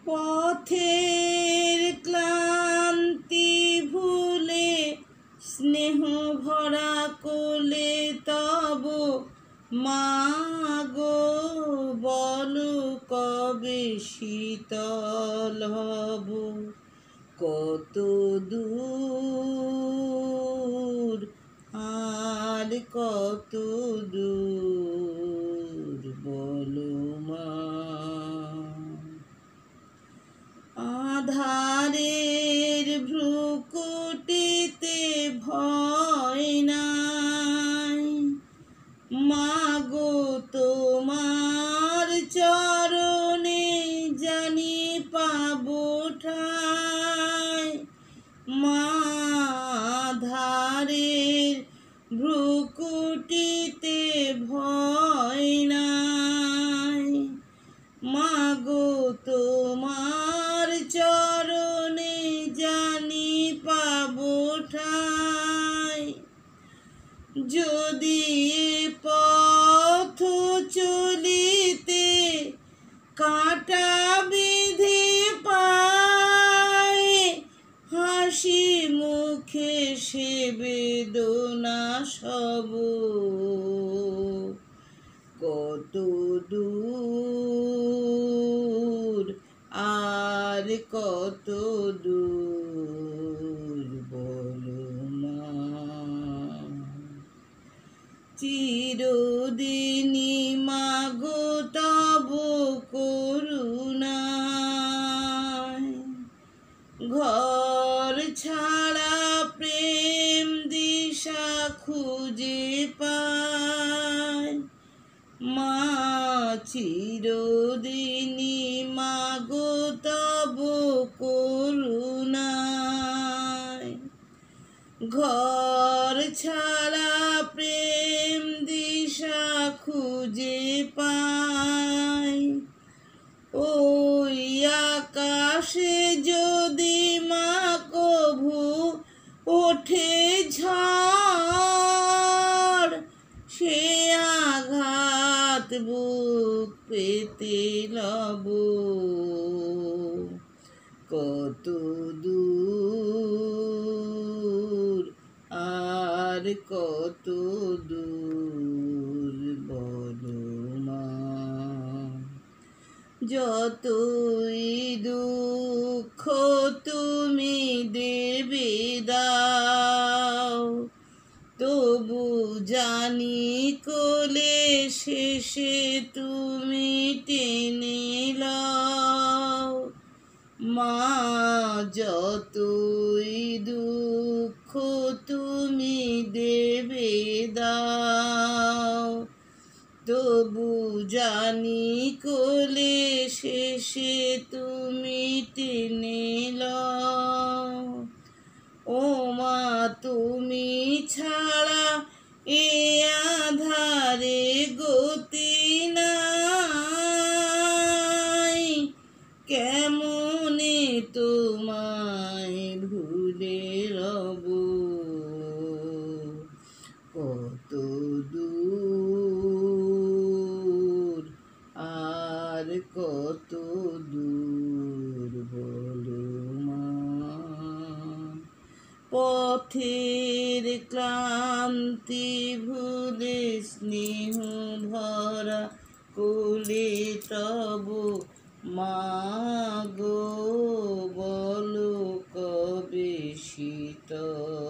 পথের ক্লান্তি ভুলে স্নেহ ভরা কোলে তব মাগো বলো কবে শীতল হব। কত দূর আর কত দূর বলো মা। আধারের ভ্রুকুটিতে ভয় নাই, মাগো তোমার চরণে জানি পাবো ঠাই। মা আধারের ভ্রুকুটিতে ভয় নাই, মাগো তোমার চরণে জানি পাবো ঠাই। যদি পথ চলিতে কাঁটা বিধি পায়, হাসি মুখে সে বেদনা সব। কত দূর আর কত দূর বলো মা। চিরদিনই মাগো তব করুণায়, ঘর ছাড়া প্রেম দিশা খুঁজে পায়। মা চিরদিনই মাগো তব করুণায়, ঘর ছাড়া প্রেম দিশা খুঁজে পায়। ওই আকাশে যদি মা কভু ওঠে ঝড়, সে আঘাত বুক পেতে লব। কত দূর আর কত দূর বলো মা। যতই দুঃখ তুমি দেবে দাও, তবু জানি কোলে শেষে তুমি টেনে লও। মা যতই দুঃখ তুমি দেবে দাও, তবু জানি কোলে শেষে তুমি টেনে লও। ও মা তুমি ছাড়া এ আধারে গতি নাই, কেমনে তোমায় ভুলে রব। কত দূর আর কত দূর বলো মা। পথের ক্লান্তি ভুলে স্নেহ ভরা কোলে তব মাগো বলো কবে শীতল